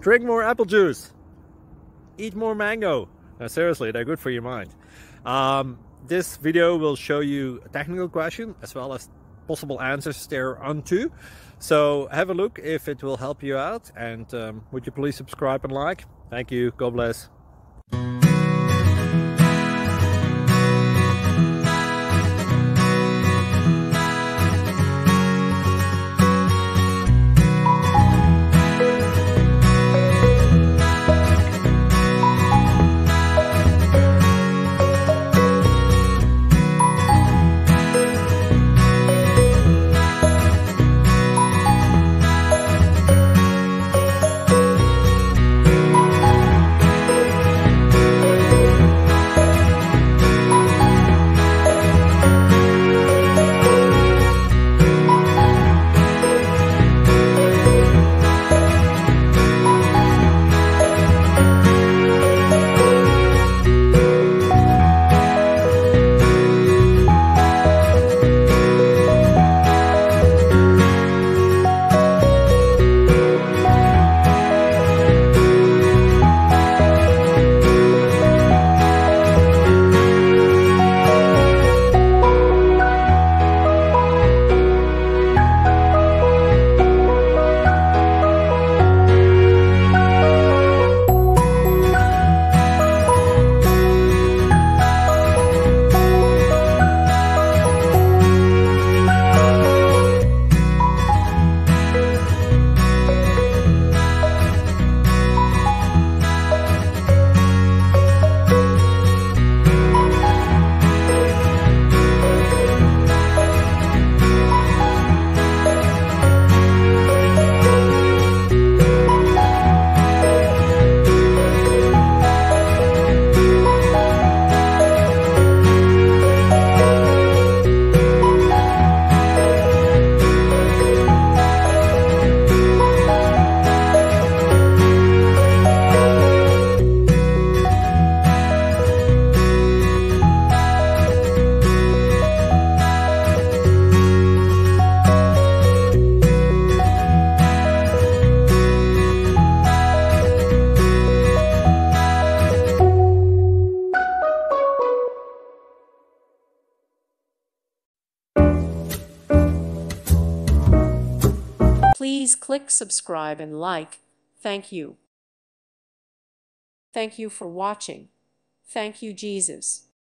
Drink more apple juice. Eat more mango. No, seriously, they're good for your mind. This video will show you a technical question as well as possible answers thereunto. So have a look if it will help you out, and would you please subscribe and like? Thank you. God bless. Please click subscribe and like. Thank you. Thank you for watching. Thank you, Jesus.